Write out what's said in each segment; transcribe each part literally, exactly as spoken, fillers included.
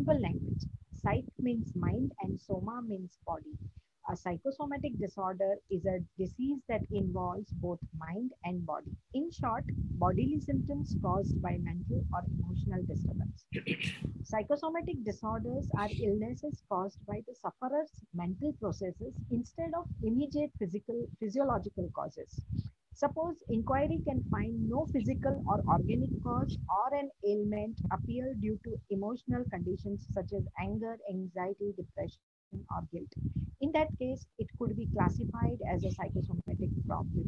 simple language. Psych means mind and soma means body. A psychosomatic disorder is a disease that involves both mind and body. In short, bodily symptoms caused by mental or emotional disturbance. Psychosomatic disorders are illnesses caused by the sufferer's mental processes instead of immediate physical physiological causes. Suppose inquiry can find no physical or organic cause, or an ailment appear due to emotional conditions such as anger, anxiety, depression, or guilt. In that case, it could be classified as a psychosomatic problem.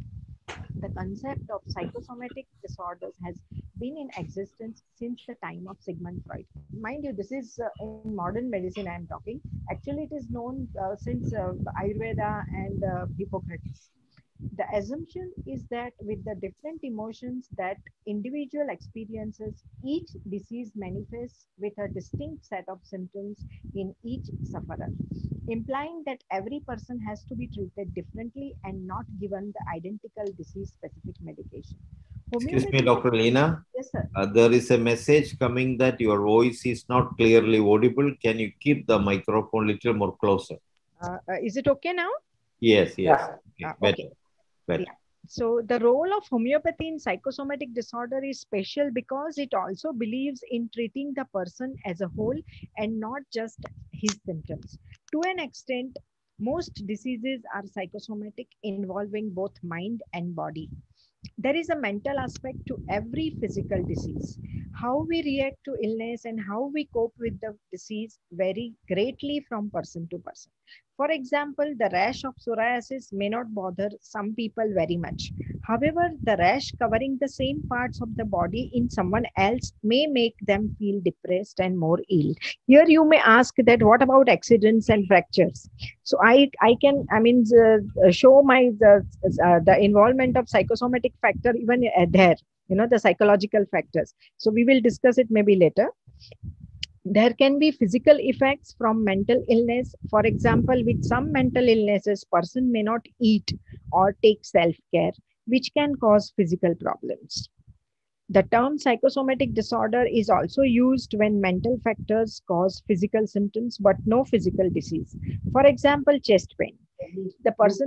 The concept of psychosomatic disorders has been in existence since the time of Sigmund Freud. Mind you, this is uh, in modern medicine I am talking. Actually, it is known uh, since uh, Ayurveda and uh, Hippocrates. The assumption is that with the different emotions that individual experiences, each disease manifests with a distinct set of symptoms in each sufferer, implying that every person has to be treated differently and not given the identical disease-specific medication. Excuse me, Homeopathy, Doctor Lena. yes, sir. Uh, there is a message coming that your voice is not clearly audible. Can you keep the microphone a little more closer? Uh, uh, is it okay now? Yes, yes. Okay, Uh, better, okay. better. Yeah. So the role of homeopathy in psychosomatic disorder is special because it also believes in treating the person as a whole and not just his symptoms. To an extent, most diseases are psychosomatic, involving both mind and body. There is a mental aspect to every physical disease. How we react to illness and how we cope with the disease vary greatly from person to person. For example, the rash of psoriasis may not bother some people very much. However, the rash covering the same parts of the body in someone else may make them feel depressed and more ill. Here you may ask that what about accidents and fractures? So I, I can, I mean, uh, show my, the, uh, the involvement of psychosomatic factor even uh, there, you know, the psychological factors. So we will discuss it maybe later. There can be physical effects from mental illness. For example, with some mental illnesses, person may not eat or take self-care, which can cause physical problems. The term psychosomatic disorder is also used when mental factors cause physical symptoms but no physical disease. For example, chest pain. The person.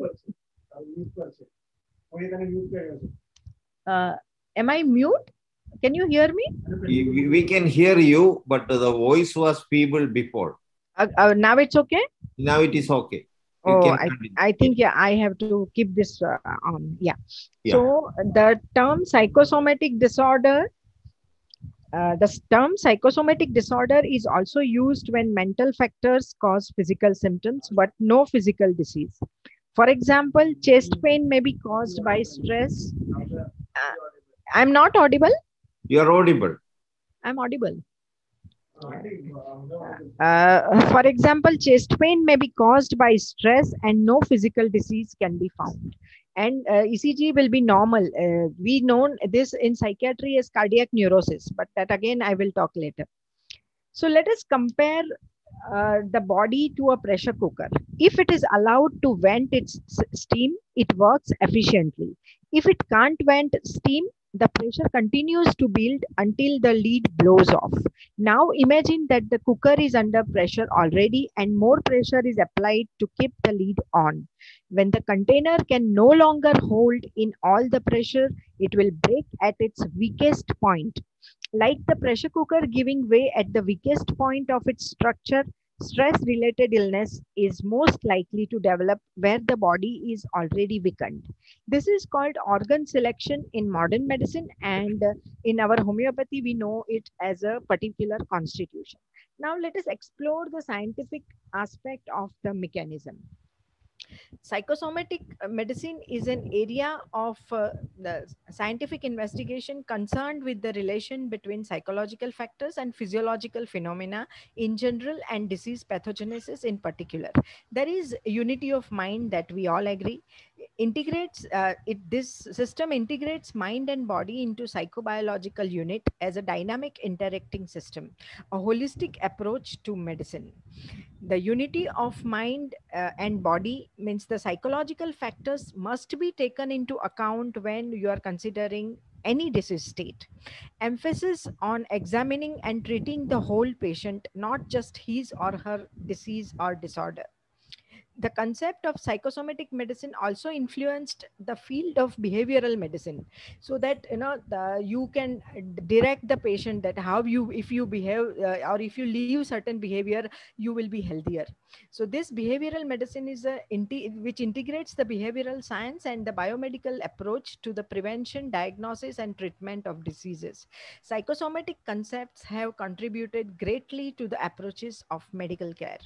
Uh, am I mute? Can you hear me? We, we can hear you, but the voice was feeble before. Uh, uh, now it's okay? Now it is okay. You Oh, can I, continue. I think, yeah, I have to keep this uh, on. Yeah. Yeah. So the term psychosomatic disorder, uh, the term psychosomatic disorder is also used when mental factors cause physical symptoms, but no physical disease. For example, chest pain may be caused by stress. Uh, I'm not audible. You are audible. I'm audible. Uh, for example, chest pain may be caused by stress and no physical disease can be found. And uh, E C G will be normal. Uh, we know this in psychiatry as cardiac neurosis, but that again I will talk later. So let us compare uh, the body to a pressure cooker. If it is allowed to vent its steam, it works efficiently. If it can't vent steam, the pressure continues to build until the lid blows off. Now imagine that the cooker is under pressure already and more pressure is applied to keep the lid on. When the container can no longer hold in all the pressure, it will break at its weakest point. Like the pressure cooker giving way at the weakest point of its structure, stress-related illness is most likely to develop where the body is already weakened. This is called organ selection in modern medicine, and in our homeopathy, we know it as a particular constitution. Now let us explore the scientific aspect of the mechanism. Psychosomatic medicine is an area of uh, the scientific investigation concerned with the relation between psychological factors and physiological phenomena in general and disease pathogenesis in particular. There is unity of mind that we all agree. Integrates uh, it this system integrates mind and body into psychobiological unit as a dynamic interacting system, a holistic approach to medicine. The unity of mind uh, and body means the psychological factors must be taken into account when you are considering any disease state. Emphasis on examining and treating the whole patient, not just his or her disease or disorder. The concept of psychosomatic medicine also influenced the field of behavioral medicine, so that you know the, you can direct the patient that how you, if you behave uh, or if you leave certain behavior, you will be healthier. So this behavioral medicine is a inti- which integrates the behavioral science and the biomedical approach to the prevention, diagnosis and treatment of diseases. Psychosomatic concepts have contributed greatly to the approaches of medical care.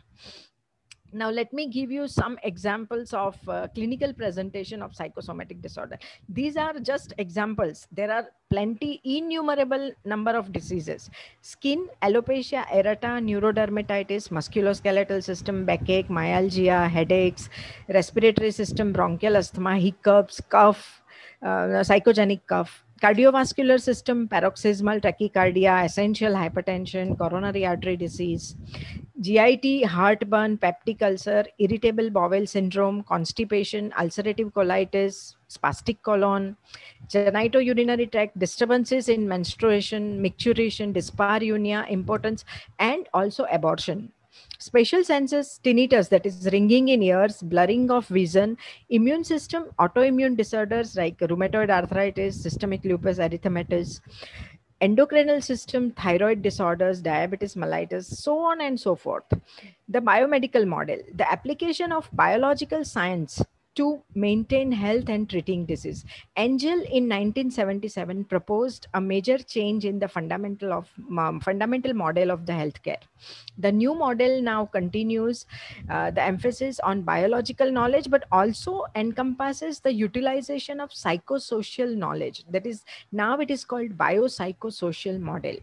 Now let me give you some examples of uh, clinical presentation of psychosomatic disorder. These are just examples. There are plenty, innumerable number of diseases: skin, alopecia areata, neurodermatitis, musculoskeletal system, backache, myalgia, headaches, respiratory system, bronchial asthma, hiccups, cough, uh, psychogenic cough, cardiovascular system, paroxysmal tachycardia, essential hypertension, coronary artery disease, G I T, heartburn, peptic ulcer, irritable bowel syndrome, constipation, ulcerative colitis, spastic colon, genitourinary tract, disturbances in menstruation, micturition, dyspareunia, impotence, and also abortion. Special senses, tinnitus, that is ringing in ears, blurring of vision, immune system, autoimmune disorders like rheumatoid arthritis, systemic lupus erythematosus, endocrinal system, thyroid disorders, diabetes mellitus, so on and so forth. The biomedical model, the application of biological science to maintain health and treating disease. Engel in nineteen seventy-seven proposed a major change in the fundamental of um, fundamental model of the healthcare. The new model now continues uh, the emphasis on biological knowledge, but also encompasses the utilization of psychosocial knowledge. That is, now it is called biopsychosocial model.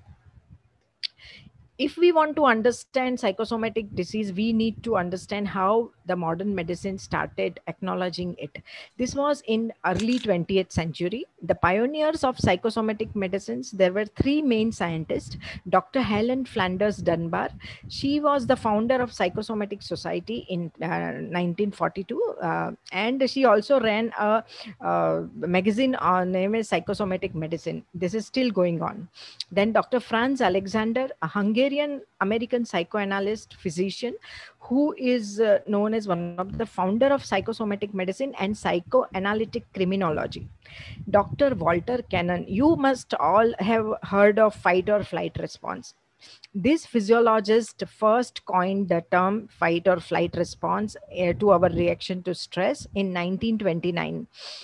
If we want to understand psychosomatic disease, we need to understand how the modern medicine started acknowledging it. This was in early twentieth century. The pioneers of psychosomatic medicines, there were three main scientists. Doctor Helen Flanders Dunbar, she was the founder of Psychosomatic Society in uh, nineteen forty-two, uh, and she also ran a, uh magazine on name is Psychosomatic Medicine. This is still going on. Then Doctor Franz Alexander, a Hungarian American psychoanalyst physician, who is uh, known as one of the founder of psychosomatic medicine and psychoanalytic criminology. Doctor Walter Cannon, you must all have heard of fight or flight response. This physiologist first coined the term fight or flight response uh, to our reaction to stress in nineteen twenty-nine.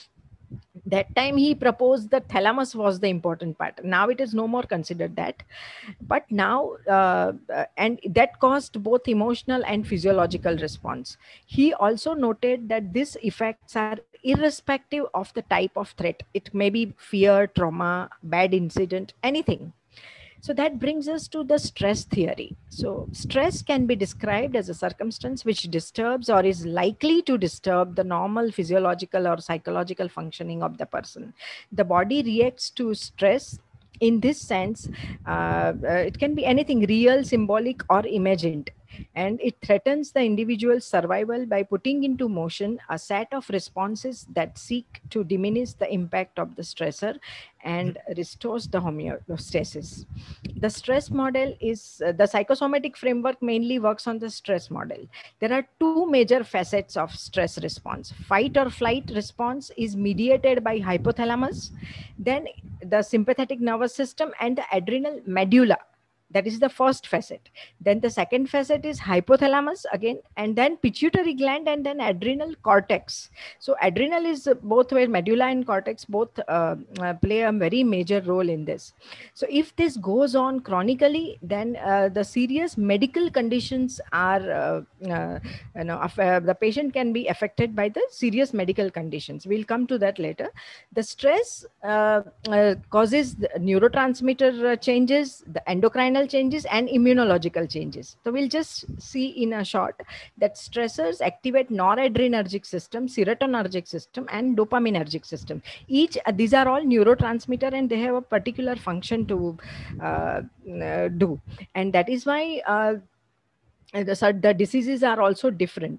That time he proposed that thalamus was the important part. Now it is no more considered that, but now uh, uh, and that caused both emotional and physiological response. He also noted that these effects are irrespective of the type of threat. It may be fear, trauma, bad incident, anything. So that brings us to the stress theory. So stress can be described as a circumstance which disturbs or is likely to disturb the normal physiological or psychological functioning of the person. The body reacts to stress in this sense. Uh, uh, it can be anything, real, symbolic, or imagined. And it threatens the individual's survival by putting into motion a set of responses that seek to diminish the impact of the stressor and restores the homeostasis. The stress model is uh, the psychosomatic framework mainly works on the stress model. There are two major facets of stress response. Fight or flight response is mediated by hypothalamus, then the sympathetic nervous system, and the adrenal medulla. That is the first facet. Then the second facet is hypothalamus again, and then pituitary gland, and then adrenal cortex. So adrenal is both where medulla and cortex both uh, uh, play a very major role in this. So if this goes on chronically, then uh, the serious medical conditions are, uh, uh, you know, uh, the patient can be affected by the serious medical conditions. We'll come to that later. The stress uh, uh, causes the neurotransmitter uh, changes, the endocrinal changes, and immunological changes. So we'll just see in a short that stressors activate noradrenergic system, serotonergic system, and dopaminergic system. Each uh, these are all neurotransmitter, and they have a particular function to uh, uh, do, and that is why uh, the, the diseases are also different.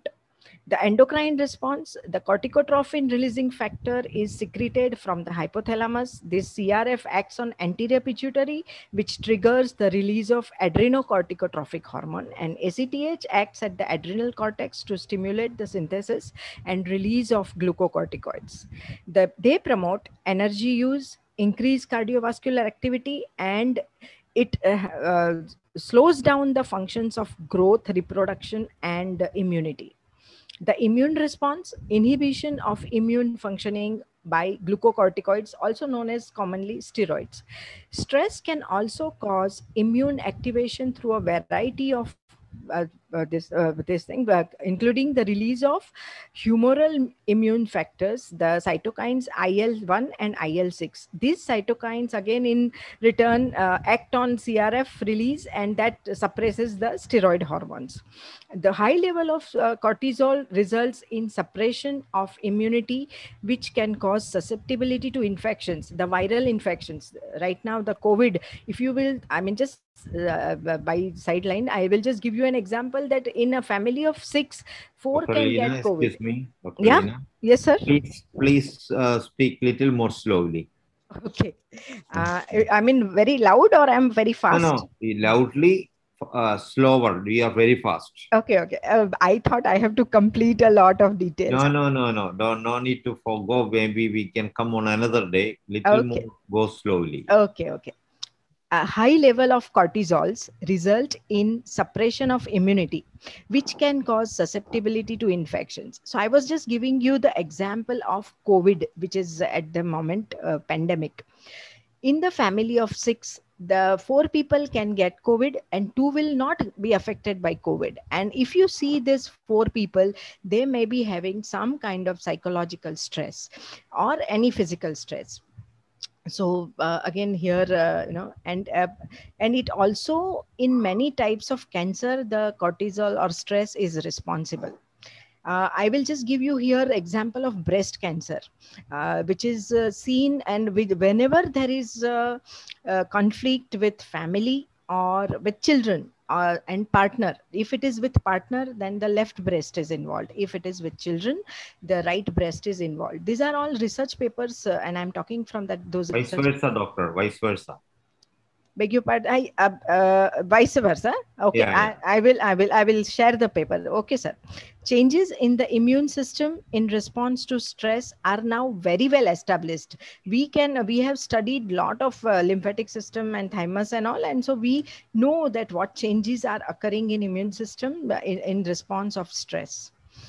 The endocrine response, the corticotrophin releasing factor is secreted from the hypothalamus. This C R F acts on anterior pituitary, which triggers the release of adrenocorticotrophic hormone, and A C T H acts at the adrenal cortex to stimulate the synthesis and release of glucocorticoids. The, they promote energy use, increase cardiovascular activity, and it uh, uh, slows down the functions of growth, reproduction, and immunity. The immune response, inhibition of immune functioning by glucocorticoids, also known as commonly steroids. Stress can also cause immune activation through a variety of uh, uh, this uh, this thing, uh, including the release of humoral immune factors, the cytokines I L one and I L six. These cytokines, again, in return, uh, act on C R F release, and that suppresses the steroid hormones. The high level of uh, cortisol results in suppression of immunity, which can cause susceptibility to infections, the viral infections. Right now, the COVID, if you will, I mean, just uh, by sideline, I will just give you an example that in a family of six, four Doctor can Lina, get COVID. excuse me, Doctor Yeah. Lina. Yes, sir. Please, please uh, speak little more slowly. Okay. Uh, I mean, very loud, or I'm very fast? No, no, loudly, uh, slower. We are very fast. Okay, okay. Uh, I thought I have to complete a lot of details. No, no, no, no. Don't, no need to forgo. Maybe we can come on another day. Little Okay. more, go slowly. Okay, okay. A high level of cortisols result in suppression of immunity, which can cause susceptibility to infections. So I was just giving you the example of COVID, which is at the moment uh, pandemic. In the family of six, the four people can get COVID and two will not be affected by COVID. And if you see this four people, they may be having some kind of psychological stress or any physical stress. So uh, again here, uh, you know, and uh, and it also, in many types of cancer, the cortisol or stress is responsible. uh, I will just give you here example of breast cancer, uh, which is uh, seen, and with whenever there is uh, uh, conflict with family or with children uh, and partner. If it is with partner, then the left breast is involved. If it is with children, the right breast is involved. These are all research papers, uh, and I'm talking from that those Vice research. versa, doctor. Vice versa. Beg your pardon. I uh, uh, vice versa. Okay, Yeah, yeah. I, I will I will I will share the paper. Okay, sir. Changes in the immune system in response to stress are now very well established. We can we have studied lot of uh, lymphatic system and thymus and all, and so we know that what changes are occurring in immune system in, in response of stress.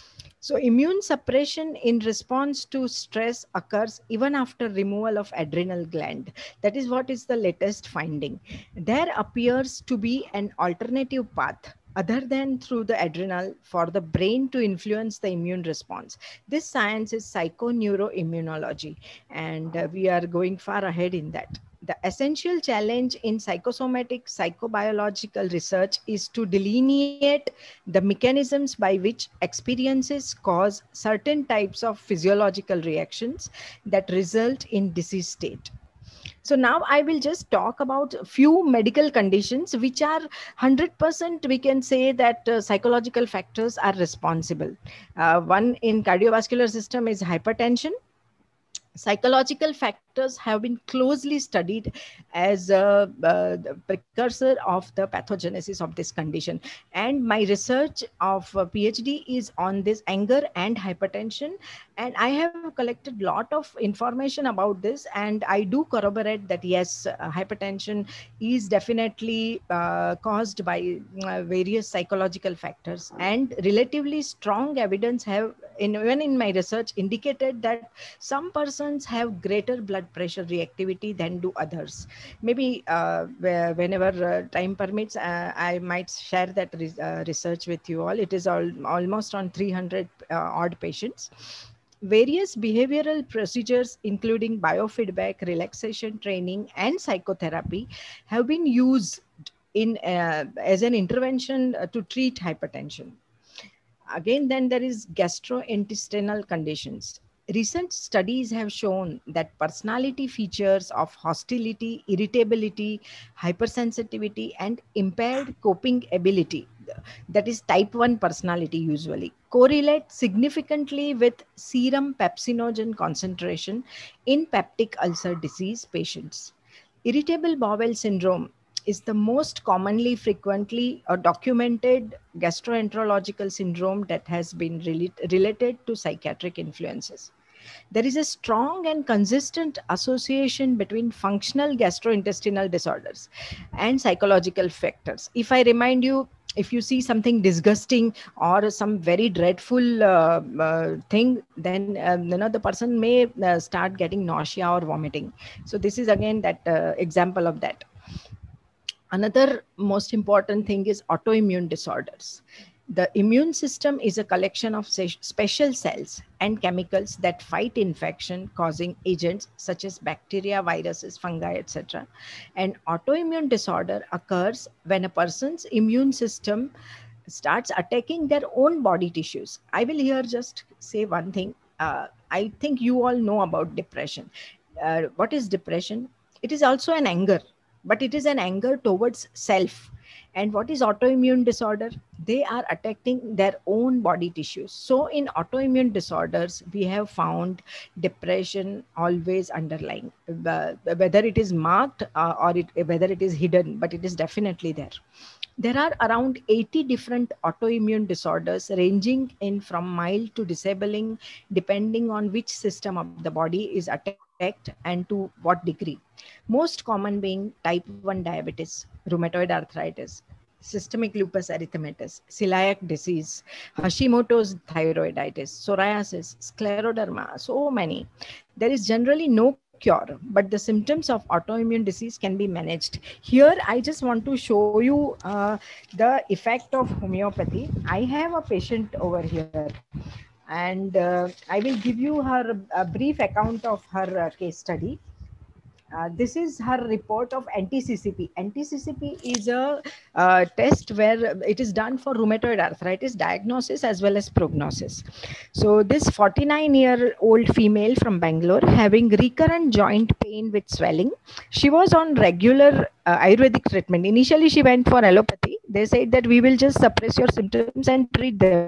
So immune suppression in response to stress occurs even after removal of adrenal gland. That is what is the latest finding. There appears to be an alternative path other than through the adrenal for the brain to influence the immune response. This science is psychoneuroimmunology, and uh, we are going far ahead in that. The essential challenge in psychosomatic psychobiological research is to delineate the mechanisms by which experiences cause certain types of physiological reactions that result in disease state. So now I will just talk about a few medical conditions which are one hundred percent we can say that uh, psychological factors are responsible. Uh, one in cardiovascular system is hypertension. Psychological factors have been closely studied as a, uh, the precursor of the pathogenesis of this condition. And my research of uh, PhD is on this anger and hypertension. And I have collected a lot of information about this. And I do corroborate that, yes, uh, hypertension is definitely uh, caused by uh, various psychological factors. And relatively strong evidence have, in, even in my research, indicated that some persons have greater blood pressure reactivity than do others. Maybe uh, whenever uh, time permits, uh, I might share that re uh, research with you all. It is all, almost on three hundred uh, odd patients. Various behavioral procedures, including biofeedback, relaxation training, and psychotherapy, have been used in uh, as an intervention uh, to treat hypertension. Again, then there is gastrointestinal conditions. Recent studies have shown that personality features of hostility, irritability, hypersensitivity, and impaired coping ability, that is type one personality usually, correlate significantly with serum pepsinogen concentration in peptic ulcer disease patients. Irritable bowel syndrome is the most commonly frequently uh, documented gastroenterological syndrome that has been relate, related to psychiatric influences. There is a strong and consistent association between functional gastrointestinal disorders and psychological factors. If I remind you, if you see something disgusting or some very dreadful uh, uh, thing, then um, you know the person may uh, start getting nausea or vomiting. So this is again that uh, example of that. Another most important thing is autoimmune disorders. The immune system is a collection of special cells and chemicals that fight infection causing agents such as bacteria, viruses, fungi, et cetera. And autoimmune disorder occurs when a person's immune system starts attacking their own body tissues. I will here just say one thing. Uh, I think you all know about depression. Uh, what is depression? It is also an anger, but it is an anger towards self. And what is autoimmune disorder? They are attacking their own body tissues. So in autoimmune disorders, we have found depression always underlying, uh, whether it is marked uh, or it, whether it is hidden, but it is definitely there. There are around eighty different autoimmune disorders ranging in from mild to disabling, depending on which system of the body is attacked and to what degree. Most common being type one diabetes, rheumatoid arthritis, systemic lupus erythematosus, celiac disease, Hashimoto's thyroiditis, psoriasis, scleroderma, so many. There is generally no cure, but the symptoms of autoimmune disease can be managed. Here, I just want to show you uh, the effect of homeopathy. I have a patient over here, and uh, I will give you her a brief account of her uh, case study. Uh, this is her report of N T C C P. N T C C P is a uh, test where it is done for rheumatoid arthritis diagnosis as well as prognosis. So this forty-nine year old female from Bangalore having recurrent joint pain with swelling. She was on regular uh, Ayurvedic treatment. Initially, she went for allopathy. They said that we will just suppress your symptoms and treat them.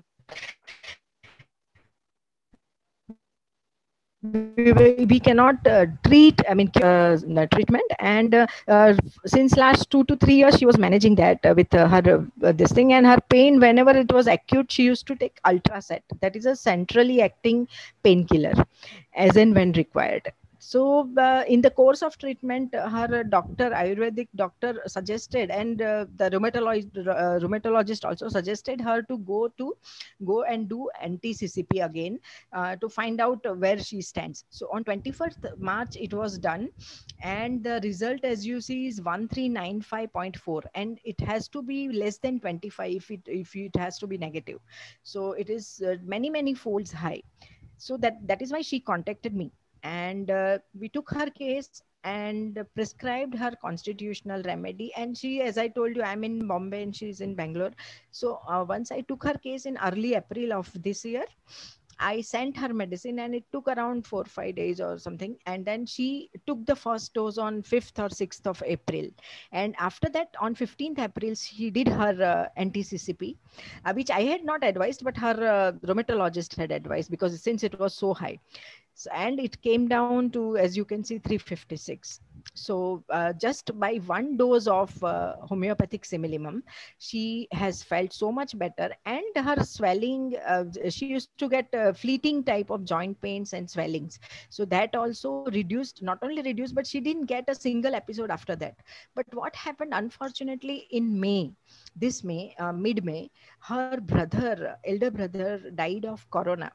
We, we, we cannot uh, treat, I mean, uh, treatment. And uh, uh, since last two to three years, she was managing that uh, with uh, her uh, this thing. And her pain, whenever it was acute, she used to take Ultracet. That is a centrally acting painkiller, as and when required. So uh, in the course of treatment, her doctor, Ayurvedic doctor suggested, and uh, the rheumatologist, uh, rheumatologist also suggested her to go to go and do N T C C P again uh, to find out where she stands. So on twenty-first March, it was done. And the result, as you see, is one three nine five point four. And it has to be less than twenty-five if it, if it has to be negative. So it is uh, many, many folds high. So that, that is why she contacted me. And uh, we took her case and prescribed her constitutional remedy. And she, as I told you, I'm in Bombay and she's in Bangalore. So uh, once I took her case in early April of this year, I sent her medicine and it took around four or five days or something. And then she took the first dose on fifth or sixth of April. And after that, on fifteenth April, she did her uh, N T C C P, uh, which I had not advised, but her uh, rheumatologist had advised because since it was so high. So, and it came down to, as you can see, three fifty-six. So uh, just by one dose of uh, homeopathic similimum, she has felt so much better. And her swelling, uh, she used to get uh, fleeting type of joint pains and swellings. So that also reduced, not only reduced, but she didn't get a single episode after that. But what happened, unfortunately, in May, this May, uh, mid-May, her brother, elder brother died of corona.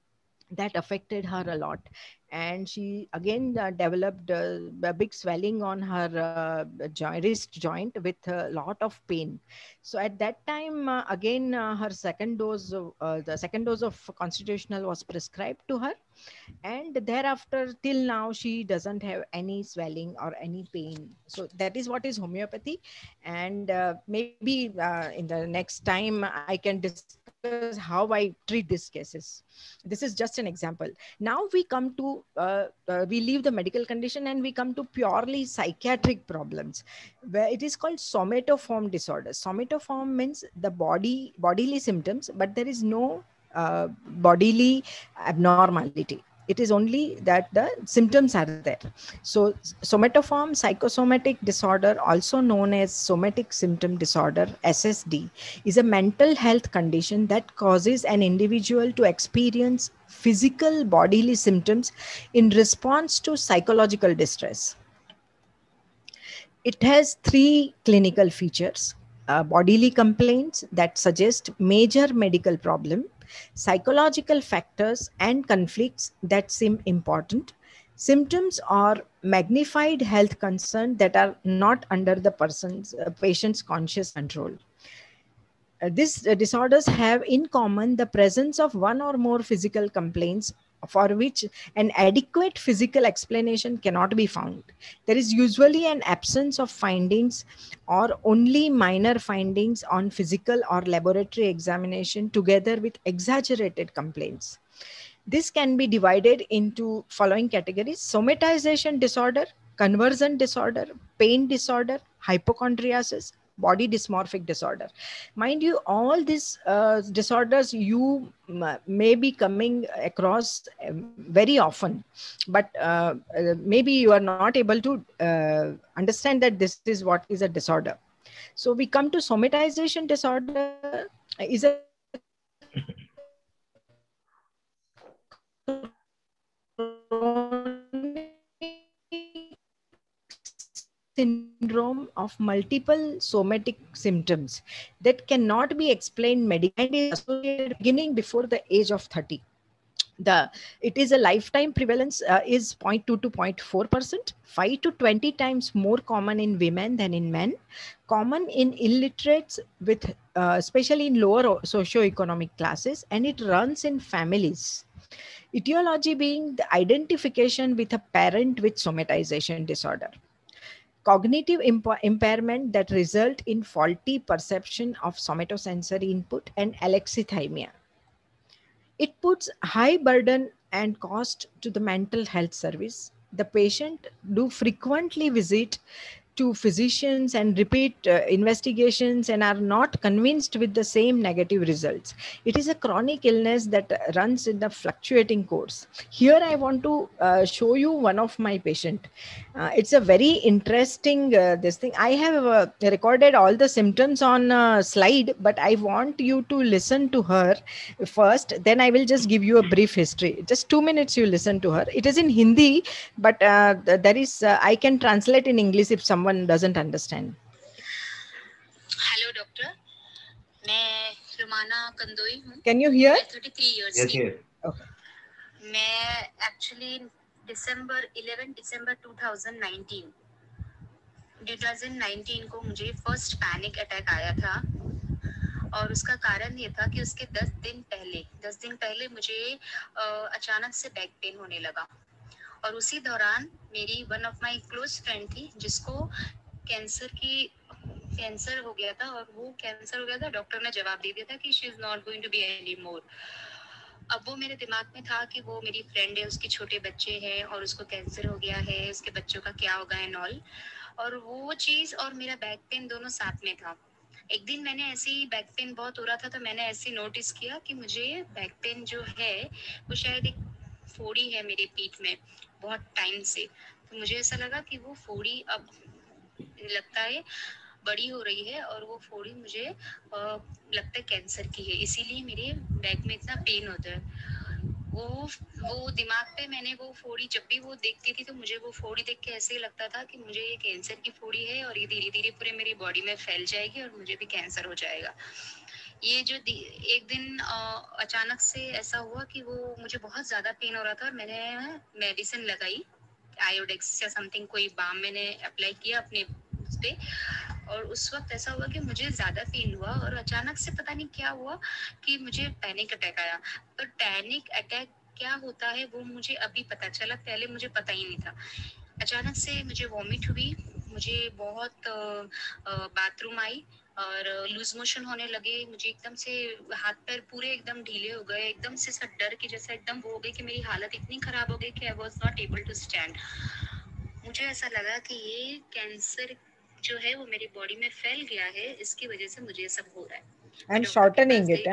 That affected her a lot, and she again uh, developed uh, a big swelling on her uh, joint, wrist joint with a lot of pain. So at that time, uh, again uh, her second dose of, uh, the second dose of constitutional was prescribed to her, and thereafter till now she doesn't have any swelling or any pain. So that is what is homeopathy. And uh, maybe uh, in the next time I can discuss discuss how I treat these cases. This is just an example. Now we come to, uh, uh, we leave the medical condition and we come to purely psychiatric problems, where it is called somatoform disorders. Somatoform means the body, bodily symptoms, but there is no uh, bodily abnormality. It is only that the symptoms are there. So somatoform psychosomatic disorder, also known as somatic symptom disorder, S S D, is a mental health condition that causes an individual to experience physical bodily symptoms in response to psychological distress. It has three clinical features: uh, bodily complaints that suggest major medical problem, psychological factors and conflicts that seem important, symptoms or magnified health concerns that are not under the person's uh, patient's conscious control. Uh, these uh, disorders have in common the presence of one or more physical complaints for which an adequate physical explanation cannot be found. There is usually an absence of findings or only minor findings on physical or laboratory examination together with exaggerated complaints. This can be divided into following categories: somatization disorder, conversion disorder, pain disorder, hypochondriasis, body dysmorphic disorder. Mind you, all these uh, disorders you m- may be coming across um, very often, but uh, uh, maybe you are not able to uh, understand that this is what is a disorder. So we come to somatization disorder uh, is a syndrome of multiple somatic symptoms that cannot be explained medically and is associated beginning before the age of thirty. The it is a lifetime prevalence uh, is zero point two to zero point four percent, five to twenty times more common in women than in men, common in illiterates with uh, especially in lower socioeconomic classes, and it runs in families. Etiology being the identification with a parent with somatization disorder. Cognitive imp- impairment that result in faulty perception of somatosensory input and alexithymia. It puts high burden and cost to the mental health service. The patient do frequently visit to physicians and repeat uh, investigations and are not convinced with the same negative results. It is a chronic illness that runs in the fluctuating course. Here I want to uh, show you one of my patient. Uh, it's a very interesting uh, this thing. I have uh, recorded all the symptoms on a slide, but I want you to listen to her first. Then I will just give you a brief history. Just two minutes you listen to her. It is in Hindi, but uh, there is uh, I can translate in English if someone doesn't understand. Hello doctor, मैं रुमाना कंदोई हूँ. Can you hear? मैं thirty-three years Yes, की. yes. Okay. मैं actually December eleven December twenty nineteen twenty nineteen को मुझे first panic attack आया था, और उसका कारण ये था कि उसके दस दिन पहले दस दिन पहले मुझे अचानक से बैक पेन होने लगा, और उसी दौरान मेरी one of my close friend थी जिसको कैंसर की कैंसर हो गया था, और वो कैंसर हो गया था, डॉक्टर ने जवाब दे दिया था कि she is not going to be any more. अब वो मेरे दिमाग में था कि वो मेरी फ्रेंड है, उसके छोटे बच्चे हैं और उसको कैंसर हो गया है, उसके बच्चों का क्या होगा एंड ऑल, और वो चीज और मेरा बैक पेन दोनों साथ में था. एक दिन मैंने ऐसे ही बैक पेन बहुत हो रहा था, तो मैंने ऐसे नोटिस किया कि मुझे बैक पेन जो है वो शायद एक फोड़ी है मेरे पीठ में बहुत टाइम से. तो मुझे ऐसा लगा कि वो फोड़ी अब लगता है बड़ी हो रही है, और वो फोड़ी मुझे आ, लगता है कैंसर की है, इसीलिए मेरे बैक में इतना पेन होता है. वो वो दिमाग पे मैंने वो फोड़ी जब भी वो देखती थी तो मुझे वो फोड़ी देख के ऐसे ही लगता था कि मुझे ये कैंसर की फोड़ी है और ये धीरे धीरे पूरे मेरी बॉडी में फैल जाएगी और मुझे भी कैंसर हो जाएगा. ये जो एक दिन अचानक से ऐसा हुआ कि वो मुझे बहुत ज्यादा पेन हो रहा था, और मैंने मेडिसिन लगाई, आयोडेक्स या समथिंग कोई बाम मैंने अप्लाई किया अपने उस पे, और उस वक्त ऐसा हुआ कि मुझे ज्यादा पेन हुआ, और अचानक से पता नहीं क्या हुआ कि मुझे पैनिक अटैक आया. पर पैनिक अटैक क्या होता है वो मुझे अभी पता चला, पहले मुझे पता ही नहीं था. अचानक से मुझे वॉमिट हुई, मुझे बहुत बाथरूम आई, और लूज मोशन होने लगे, मुझे एकदम से हाथ पैर पूरे एकदम ढीले हो गए, एकदम से सब डर के जैसा एकदम वो हो गई कि मेरी हालत इतनी खराब हो गई कि I was not able to stand. मुझे ऐसा लगा कि ये कैंसर जो है वो मेरी बॉडी में फैल गया है, इसकी वजह से मुझे ये सब हो रहा है। I am shortening it,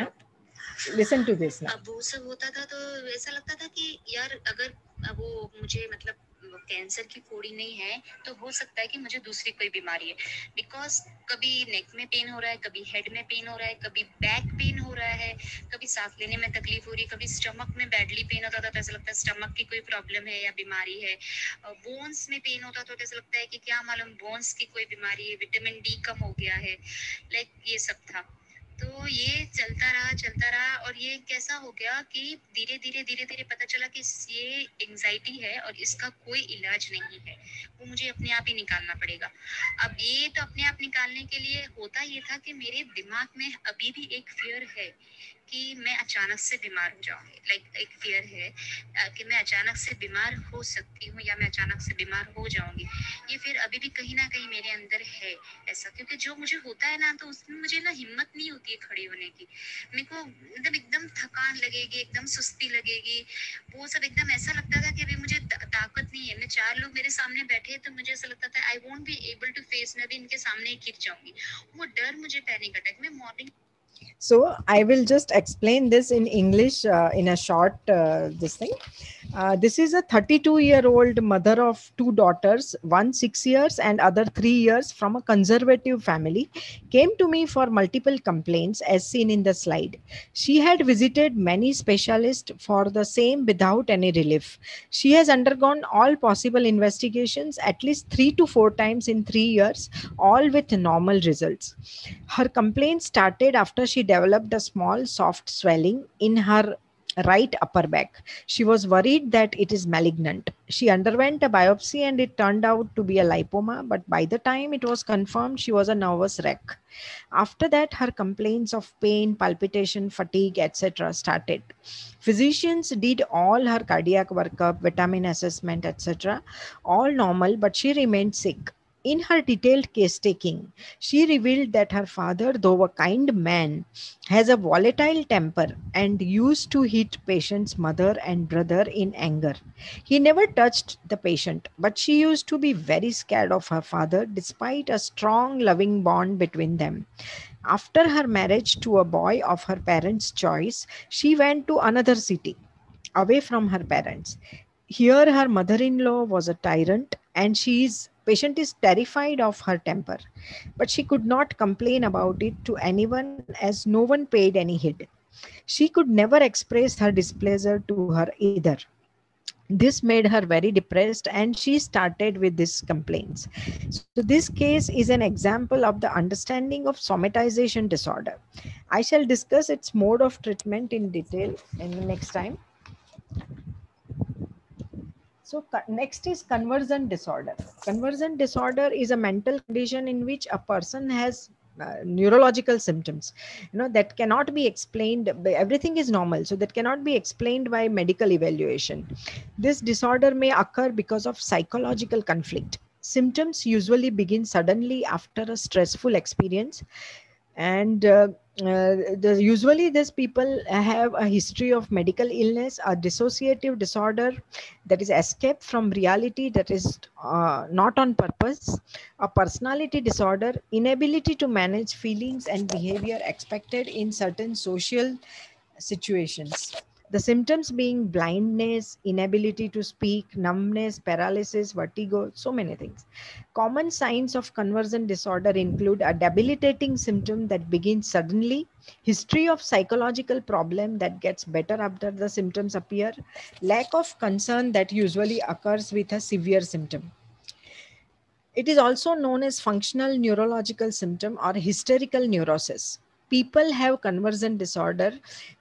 listen to this now. अब वो सब होता था तो ऐसा लगता था कि यार अगर वो मुझे मतलब कैंसर की फोड़ी नहीं है तो हो सकता है कि मुझे दूसरी कोई बीमारी है, बिकॉज कभी नेक में पेन हो रहा है, कभी हेड में पेन हो रहा है, कभी बैक पेन हो रहा है, कभी सांस लेने में तकलीफ हो रही है, कभी स्टमक में बैडली पेन होता था तो ऐसा लगता है स्टमक की कोई प्रॉब्लम है या बीमारी है, बोन्स में पेन होता तो ऐसा लगता है कि क्या मालूम बोन्स की कोई बीमारी है, विटामिन डी कम हो गया है, लाइक ये सब था। तो ये चलता रहा चलता रहा और ये कैसा हो गया कि धीरे धीरे धीरे धीरे पता चला कि ये एंजाइटी है और इसका कोई इलाज नहीं है, वो मुझे अपने आप ही निकालना पड़ेगा। अब ये तो अपने आप निकालने के लिए होता ये था कि मेरे दिमाग में अभी भी एक फियर है कि मैं अचानक से बीमार हो जाऊंगी, लाइक एक फियर है कि मैं अचानक से बीमार हो सकती हूँ या मैं अचानक से बीमार हो जाऊंगी। ये फिर अभी भी कहीं ना कहीं मेरे अंदर है ऐसा, क्योंकि जो मुझे होता है ना तो उसमें मुझे ना हिम्मत नहीं होती है खड़े होने की, मेरे को मतलब एकदम थकान लगेगी, एकदम सुस्ती लगेगी, वो सब एकदम ऐसा लगता था कि अभी मुझे ताकत नहीं है। मैं चार लोग मेरे सामने बैठे तो मुझे ऐसा लगता था I won't be able to face, मैं भी इनके सामने गिर जाऊंगी, वो डर मुझे पैनिक अटैक में morning. So I will just explain this in English uh, in a short uh, this thing. Uh, this is a thirty-two year old mother of two daughters, one six years and other three years, from a conservative family, came to me for multiple complaints as seen in the slide. She had visited many specialists for the same without any relief. She has undergone all possible investigations at least three to four times in three years, all with normal results. Her complaint started after she developed a small soft swelling in her right upper back. She was worried that it is malignant. She underwent a biopsy and it turned out to be a lipoma, but by the time it was confirmed, she was a nervous wreck. After that, her complaints of pain, palpitation, fatigue, et cetera started. Physicians did all her cardiac workup, vitamin assessment, et cetera, all normal, but she remained sick. In her detailed case taking, she revealed that her father, though a kind man, has a volatile temper and used to hit patient's mother and brother in anger. He never touched the patient, but she used to be very scared of her father despite a strong, loving bond between them. After her marriage to a boy of her parents' choice, she went to another city, away from her parents. Here, her mother-in-law was a tyrant, and she is patient is terrified of her temper, but she could not complain about it to anyone as no one paid any heed. She could never express her displeasure to her either. This made her very depressed and she started with these complaints. So this case is an example of the understanding of somatization disorder. I shall discuss its mode of treatment in detail in the next time. So next is conversion disorder. Conversion disorder is a mental condition in which a person has uh, neurological symptoms, you know, that cannot be explained. Everything is normal, so that cannot be explained by medical evaluation. This disorder may occur because of psychological conflict. Symptoms usually begin suddenly after a stressful experience, and uh, uh, the, usually these people have a history of medical illness, a dissociative disorder, that is escape from reality, that is uh, not on purpose, a personality disorder, inability to manage feelings and behavior expected in certain social situations. The symptoms being blindness, inability to speak, numbness, paralysis, vertigo, so many things. Common signs of conversion disorder include a debilitating symptom that begins suddenly, history of psychological problem that gets better after the symptoms appear, lack of concern that usually occurs with a severe symptom. It is also known as functional neurological symptom or hysterical neurosis. People have conversion disorder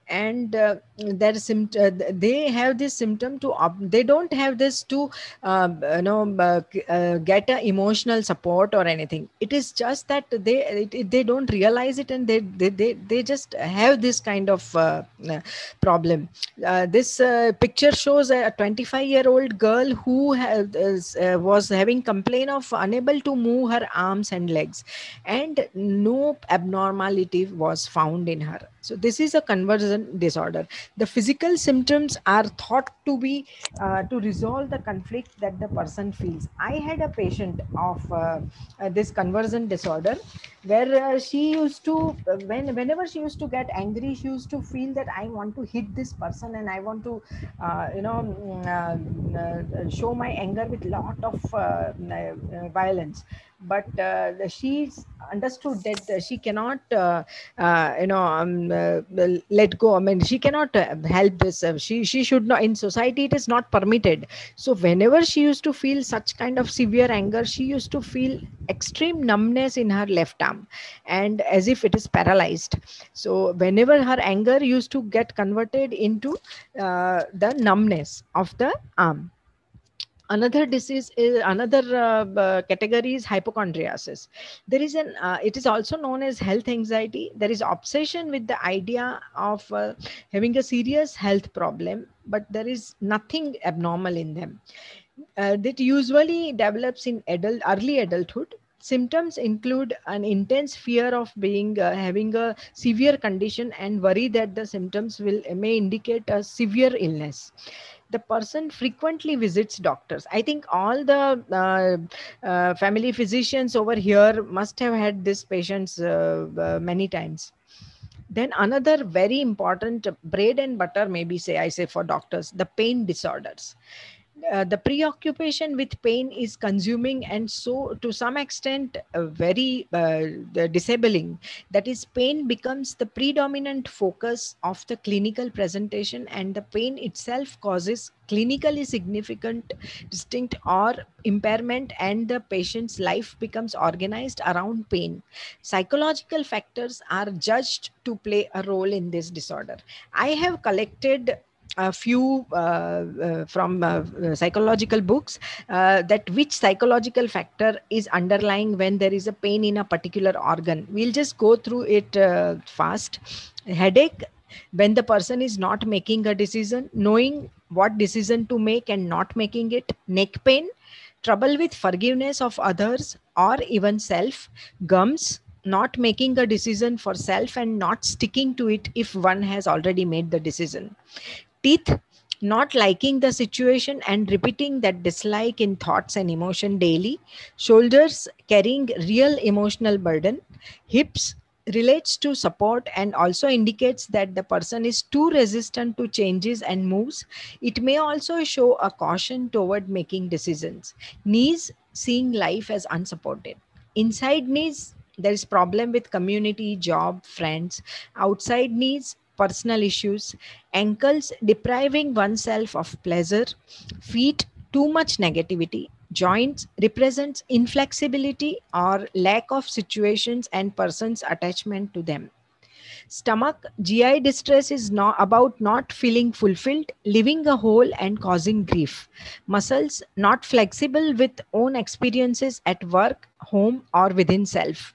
and uh, their sympt- uh, they have this symptom to up they don't have this to uh, you know uh, c- uh, get a emotional support or anything. It is just that they it, it- they don't realize it, and they they they, they just have this kind of uh, uh, problem. Uh, this uh, picture shows a twenty-five year old girl who has, uh, was having complaint of unable to move her arms and legs, and no abnormality was found in her. So this is a conversion disorder. The physical symptoms are thought to be uh, to resolve the conflict that the person feels. I had a patient of uh, uh, this conversion disorder, where uh, she used to uh, when whenever she used to get angry, she used to feel that I want to hit this person, and I want to uh, you know mm, uh, uh, show my anger with lot of uh, uh, violence. But uh, she understood that uh, she cannot uh, uh, you know um, uh, let go. I mean, she cannot uh, help this. Uh, she she should not, in society it is not permitted. So whenever she used to feel such kind of severe anger, she used to feel extreme numbness in her left arm, and as if it is paralyzed. So whenever her anger used to get converted into uh, the numbness of the arm. Another disease is another uh, b- category is hypochondriasis. There is an uh, it is also known as health anxiety. There is obsession with the idea of uh, having a serious health problem, but there is nothing abnormal in them. Uh, that usually develops in adult early adulthood. Symptoms include an intense fear of being uh, having a severe condition, and worry that the symptoms will may indicate a severe illness. The person frequently visits doctors. I think all the uh, uh, family physicians over here must have had this patients uh, uh, many times. Then another very important bread and butter, maybe say I say for doctors, the pain disorders. Uh, the preoccupation with pain is consuming, and so to some extent uh, very uh, the disabling. That is, pain becomes the predominant focus of the clinical presentation, and the pain itself causes clinically significant distinct or impairment, and the patient's life becomes organized around pain. Psychological factors are judged to play a role in this disorder. I have collected a few uh, uh, from uh, uh, psychological books, uh, that which psychological factor is underlying when there is a pain in a particular organ. We'll just go through it uh, fast. Headache, when the person is not making a decision, knowing what decision to make and not making it. Neck pain, trouble with forgiveness of others or even self. Gums, not making a decision for self and not sticking to it if one has already made the decision. Teeth, not liking the situation and repeating that dislike in thoughts and emotion daily. Shoulders, carrying real emotional burden. Hips, relates to support and also indicates that the person is too resistant to changes and moves. It may also show a caution toward making decisions. Knees, seeing life as unsupported. Inside knees, there is problem with community, job, friends. Outside knees, personal issues. Ankles, depriving oneself of pleasure. Feet, too much negativity. Joints, represents inflexibility or lack of situations and person's attachment to them. Stomach, G I distress is not about not feeling fulfilled, living a hole and causing grief. Muscles, not flexible with own experiences at work, home, or within self.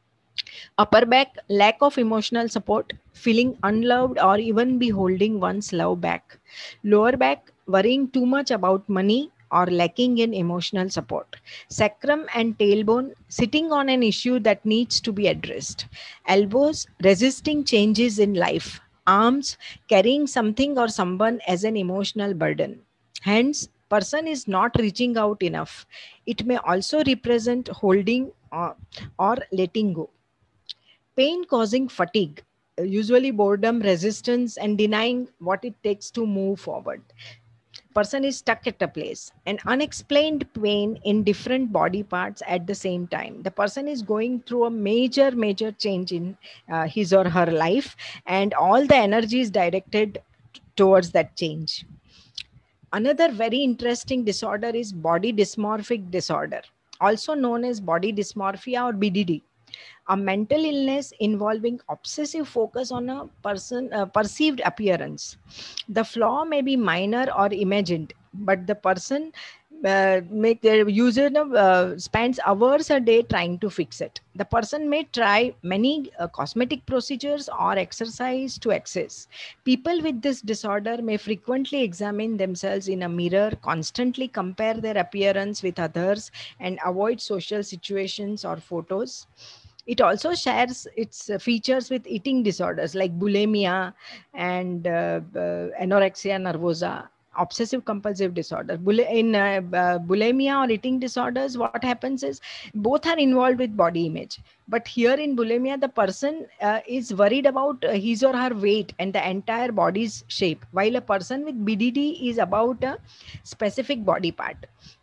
Upper back, lack of emotional support, feeling unloved or even be holding one's love back. Lower back, worrying too much about money or lacking in emotional support. Sacrum and tailbone, sitting on an issue that needs to be addressed. Elbows, resisting changes in life. Arms, carrying something or someone as an emotional burden. Hands, person is not reaching out enough. It may also represent holding or, or letting go. Pain causing fatigue, uh, usually boredom, resistance, and denying what it takes to move forward. Person is stuck at a place. An unexplained pain in different body parts at the same time. The person is going through a major, major change in uh, his or her life, and all the energy is directed towards that change. Another very interesting disorder is body dysmorphic disorder, also known as body dysmorphia or B D D. A mental illness involving obsessive focus on a person uh, perceived appearance. The flaw may be minor or imagined, but the person uh, make their user uh, spends hours a day trying to fix it. The person may try many uh, cosmetic procedures or exercise to excess. People with this disorder may frequently examine themselves in a mirror, constantly compare their appearance with others, and avoid social situations or photos. It also shares its uh, features with eating disorders like bulimia and uh, uh, anorexia nervosa, obsessive compulsive disorder. Bul- in uh, uh, bulimia or eating disorders, what happens is both are involved with body image. But here in bulimia, the person uh, is worried about uh, his or her weight and the entire body's shape, while a person with B D D is about a specific body part.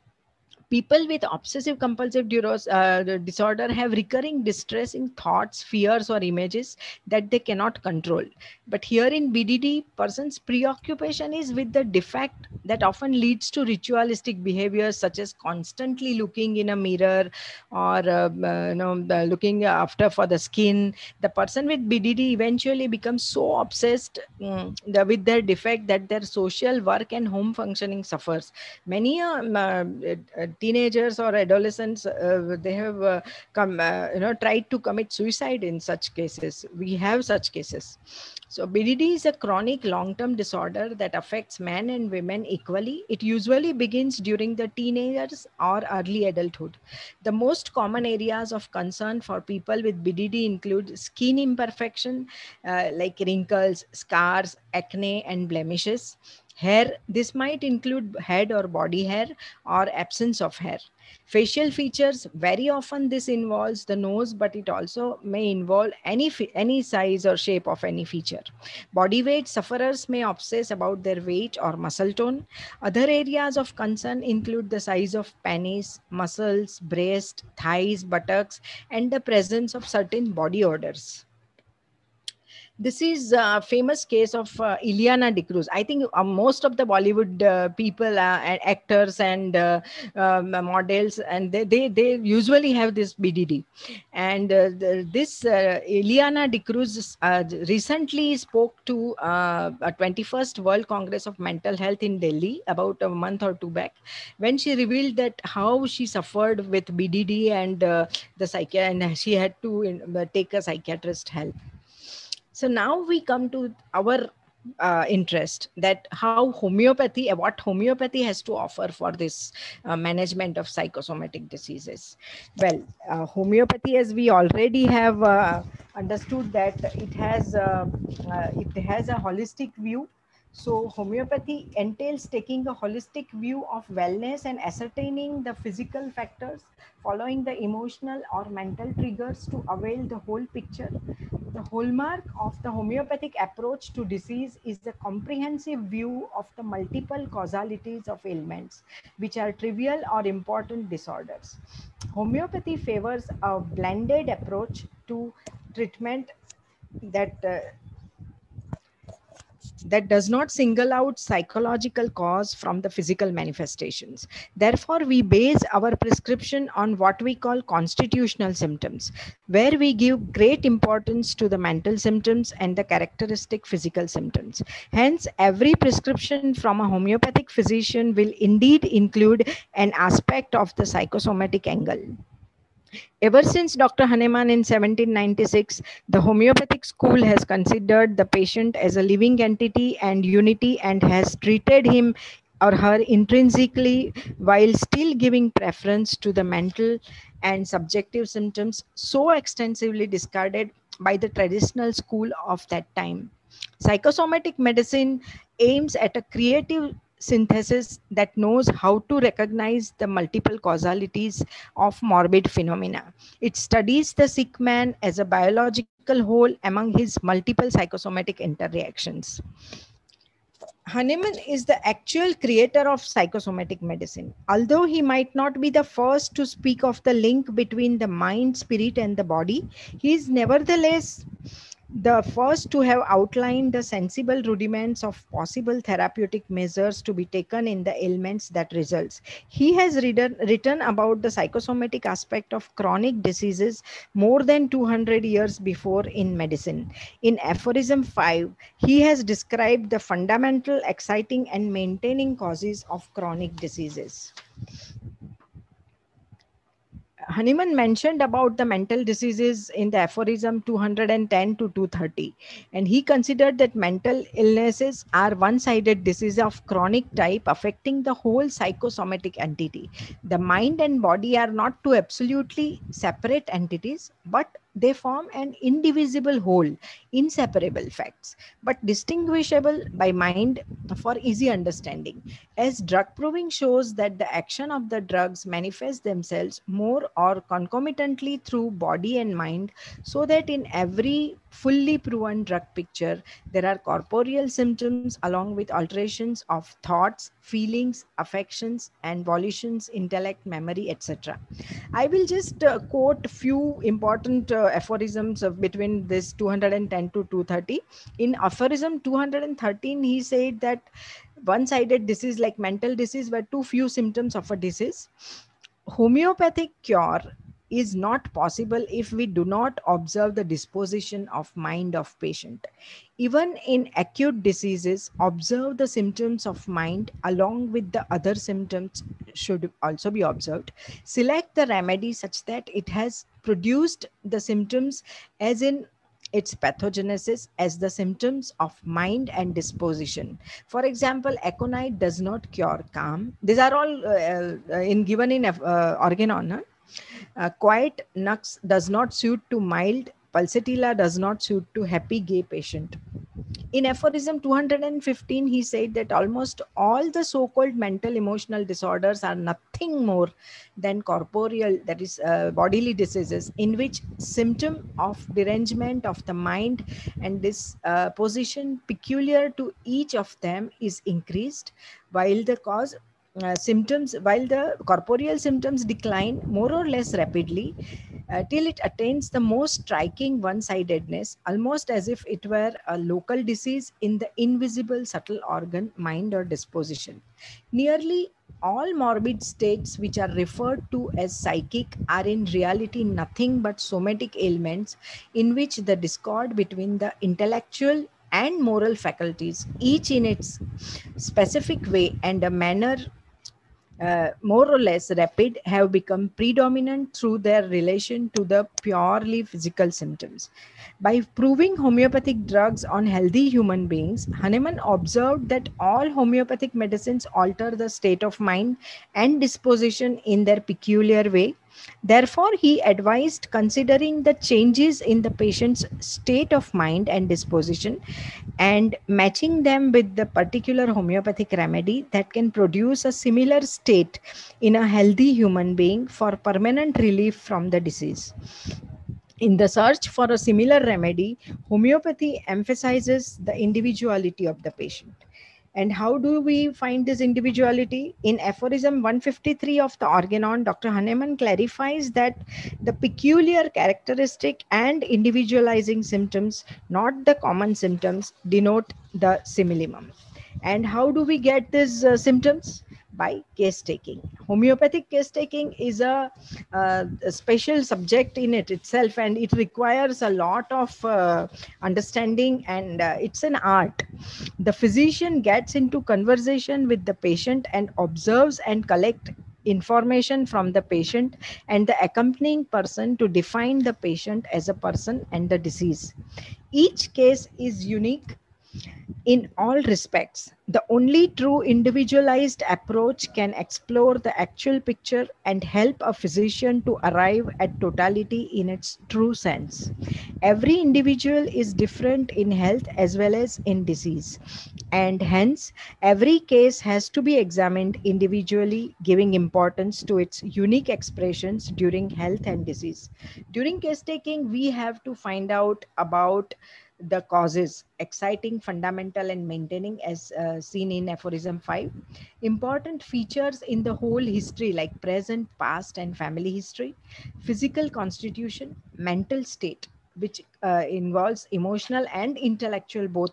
People with obsessive compulsive duros, uh, disorder have recurring distressing thoughts, fears, or images that they cannot control. But here in B D D, person's preoccupation is with the defect that often leads to ritualistic behaviors such as constantly looking in a mirror or uh, uh, you know uh, looking after for the skin. The person with B D D eventually becomes so obsessed um, the, with their defect that their social, work, and home functioning suffers. Many um, uh, uh, teenagers or adolescents, uh, they have uh, come uh, you know tried to commit suicide in such cases. We have such cases. So B D D is a chronic long-term disorder that affects men and women equally. It usually begins during the teenagers or early adulthood. The most common areas of concern for people with B D D include skin imperfection, uh, like wrinkles, scars, acne, and blemishes. Hair, this might include head or body hair or absence of hair. Facial features, very often this involves the nose, but it also may involve any, any size or shape of any feature. Body weight, sufferers may obsess about their weight or muscle tone. Other areas of concern include the size of penis, muscles, breast, thighs, buttocks, and the presence of certain body odors. This is a famous case of uh, Ileana D'Cruz. I think uh, most of the Bollywood uh, people, uh, and actors and uh, um, models, and they, they, they usually have this B D D. And uh, the, this uh, Ileana D'Cruz uh, recently spoke to uh, a twenty-first World Congress of Mental Health in Delhi about a month or two back, when she revealed that how she suffered with B D D and uh, the psychiatrist, and she had to uh, take a psychiatrist help. So now we come to our uh, interest, that how homeopathy, what homeopathy has to offer for this uh, management of psychosomatic diseases. Well, uh, homeopathy, as we already have uh, understood, that it has uh, uh, it has a holistic view. So homeopathy entails taking a holistic view of wellness and ascertaining the physical factors, following the emotional or mental triggers to avail the whole picture. The hallmark of the homeopathic approach to disease is a comprehensive view of the multiple causalities of ailments, which are trivial or important disorders. Homeopathy favors a blended approach to treatment that uh, that does not single out psychological cause from the physical manifestations. Therefore, we base our prescription on what we call constitutional symptoms, where we give great importance to the mental symptoms and the characteristic physical symptoms. Hence, every prescription from a homeopathic physician will indeed include an aspect of the psychosomatic angle. Ever since Doctor Hahnemann in seventeen ninety-six, the homeopathic school has considered the patient as a living entity and unity, and has treated him or her intrinsically, while still giving preference to the mental and subjective symptoms so extensively discarded by the traditional school of that time. Psychosomatic medicine aims at a creative synthesis that knows how to recognize the multiple causalities of morbid phenomena. It studies the sick man as a biological whole among his multiple psychosomatic interreactions. Hahnemann is the actual creator of psychosomatic medicine. Although he might not be the first to speak of the link between the mind, spirit, and the body, he is nevertheless the first to have outlined the sensible rudiments of possible therapeutic measures to be taken in the ailments that results. He has written, written about the psychosomatic aspect of chronic diseases more than two hundred years before in medicine. In aphorism five, he has described the fundamental, exciting and maintaining causes of chronic diseases. Hahnemann mentioned about the mental diseases in the aphorism two hundred ten to two thirty, and he considered that mental illnesses are one-sided disease of chronic type affecting the whole psychosomatic entity. The mind and body are not two absolutely separate entities, but they form an indivisible whole, inseparable facts, but distinguishable by mind for easy understanding. As drug proving shows that the action of the drugs manifests themselves more or concomitantly through body and mind, so that in every fully proven drug picture, there are corporeal symptoms along with alterations of thoughts, feelings, affections, and volitions, intellect, memory, et cetera. I will just uh, quote few important uh, aphorisms of between this two hundred ten to two thirty. In aphorism two hundred thirteen, he said that one-sided disease like mental disease were too few symptoms of a disease. Homeopathic cure is not possible if we do not observe the disposition of mind of patient. Even in acute diseases, observe the symptoms of mind along with the other symptoms should also be observed. Select the remedy such that it has produced the symptoms as in its pathogenesis as the symptoms of mind and disposition. For example, aconite does not cure calm. These are all uh, uh, in given in uh, Organon. Huh? Uh, quiet nux does not suit to mild. Pulsatilla does not suit to happy gay patient. In aphorism two hundred fifteen, he said that almost all the so-called mental emotional disorders are nothing more than corporeal, that is uh, bodily diseases, in which symptom of derangement of the mind and this uh, position peculiar to each of them is increased, while the cause uh, symptoms, while the corporeal symptoms decline more or less rapidly, uh, till it attains the most striking one-sidedness, almost as if it were a local disease in the invisible subtle organ, mind or disposition. Nearly all morbid states which are referred to as psychic are in reality nothing but somatic ailments in which the discord between the intellectual and moral faculties, each in its specific way and a manner uh, more or less rapid, have become predominant through their relation to the purely physical symptoms. By proving homeopathic drugs on healthy human beings, Hahnemann observed that all homeopathic medicines alter the state of mind and disposition in their peculiar way. Therefore, he advised considering the changes in the patient's state of mind and disposition and matching them with the particular homeopathic remedy that can produce a similar state in a healthy human being for permanent relief from the disease. In the search for a similar remedy, homeopathy emphasizes the individuality of the patient. And how do we find this individuality? In aphorism one fifty-three of the Organon, Doctor Hahnemann clarifies that the peculiar characteristic and individualizing symptoms, not the common symptoms, denote the simillimum. And how do we get these uh, symptoms? By case taking. Homeopathic case taking is a, uh, a special subject in it itself, and it requires a lot of uh, understanding, and uh, it's an art. The physician gets into conversation with the patient and observes and collect information from the patient and the accompanying person to define the patient as a person and the disease. Each case is unique in all respects. The only true individualized approach can explore the actual picture and help a physician to arrive at totality in its true sense. Every individual is different in health as well as in disease, and hence every case has to be examined individually, giving importance to its unique expressions during health and disease. During case taking, we have to find out about the causes, exciting, fundamental, and maintaining, as uh, seen in aphorism five. Important features in the whole history, like present, past, and family history, physical constitution, mental state, which uh, involves emotional and intellectual both,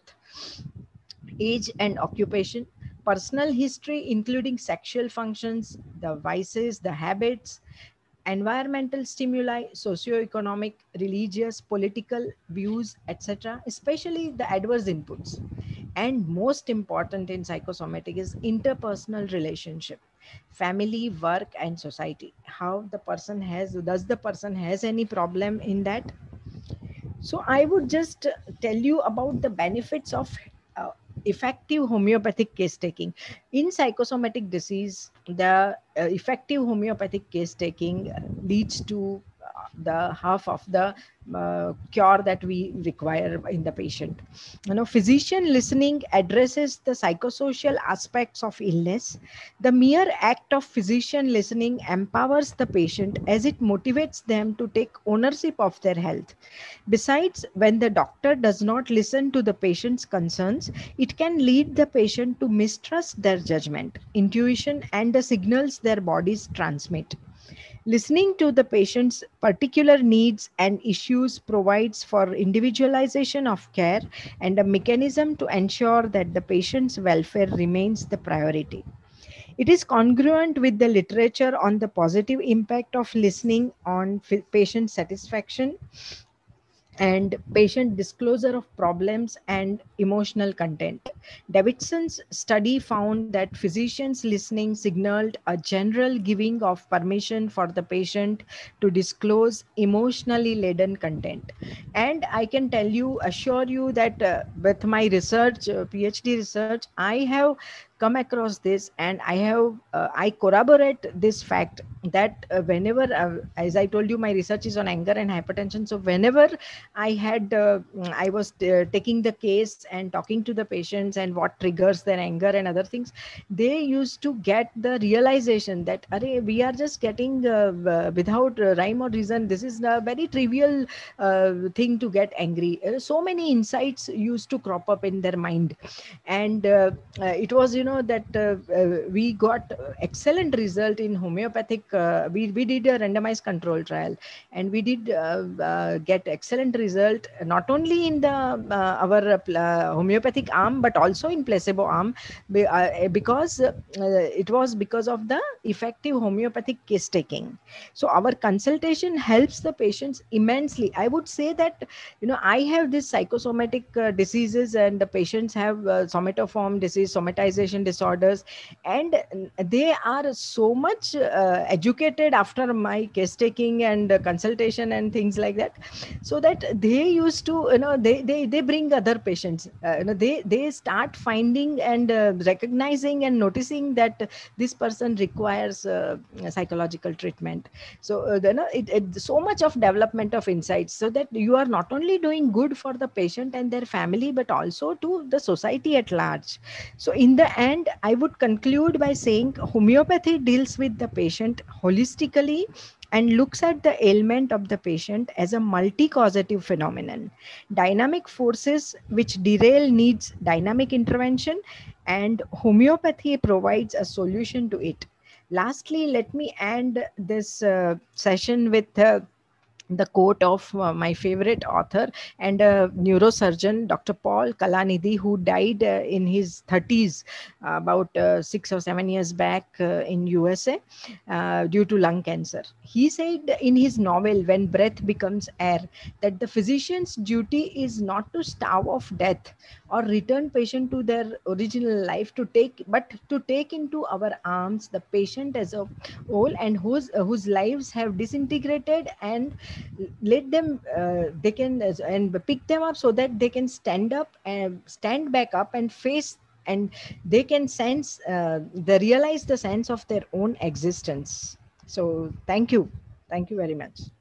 age and occupation, personal history, including sexual functions, the vices, the habits, environmental stimuli, socio-economic, religious, political views, et cetera, especially the adverse inputs. And most important in psychosomatic is interpersonal relationship, family, work, and society. How the person has, does the person has any problem in that? So I would just tell you about the benefits of uh, effective homeopathic case taking. In psychosomatic disease, the uh, effective homeopathic case taking leads to uh, the half of the uh, cure that we require in the patient. You know, physician listening addresses the psychosocial aspects of illness. The mere act of physician listening empowers the patient as it motivates them to take ownership of their health. Besides, when the doctor does not listen to the patient's concerns, it can lead the patient to mistrust their judgment, intuition, and the signals their bodies transmit. Listening to the patient's particular needs and issues provides for individualization of care and a mechanism to ensure that the patient's welfare remains the priority. It is congruent with the literature on the positive impact of listening on patient satisfaction and patient disclosure of problems and emotional content. Davidson's study found that physicians listening signaled a general giving of permission for the patient to disclose emotionally laden content. And I can tell you, assure you that uh, with my research, uh, PhD research, I have come across this, and I have uh, I corroborate this fact that uh, whenever uh, as I told you, my research is on anger and hypertension. So whenever I had, uh, I was uh, taking the case and talking to the patients and what triggers their anger and other things, they used to get the realization that, Arey, we are just getting uh, uh, without uh, rhyme or reason. This is a very trivial uh, thing to get angry. Uh, so many insights used to crop up in their mind. And uh, uh, it was, you know, that uh, uh, we got excellent result in homeopathic. Uh, we, we did a randomized control trial, and we did uh, uh, get excellent result not only in the uh, our uh, homeopathic arm but also in placebo arm, because uh, it was because of the effective homeopathic case taking. So our consultation helps the patients immensely. I would say that, you know, I have this psychosomatic uh, diseases, and the patients have uh, somatoform disease, somatization disorders, and they are so much uh, educated after my case taking and uh, consultation and things like that, so that they used to, you know, they they, they bring other patients, uh, you know, they they start finding and uh, recognizing and noticing that this person requires uh, psychological treatment. So uh, you know, it, it so much of development of insights, so that you are not only doing good for the patient and their family but also to the society at large. So in the end, I would conclude by saying homeopathy deals with the patient holistically and looks at the ailment of the patient as a multi-causative phenomenon. Dynamic forces which derail needs dynamic intervention, and homeopathy provides a solution to it. Lastly, let me end this uh, session with uh, the quote of uh, my favorite author and uh, neurosurgeon, Doctor Paul Kalanidhi, who died uh, in his thirties, uh, about uh, six or seven years back uh, in U S A uh, due to lung cancer. He said in his novel, When Breath Becomes Air, that the physician's duty is not to starve of death or return patient to their original life, to take, but to take into our arms the patient as a whole, and whose, uh, whose lives have disintegrated, and let them uh, they can uh, and pick them up so that they can stand up and stand back up and face, and they can sense uh, they realize the sense of their own existence. So thank you thank you very much.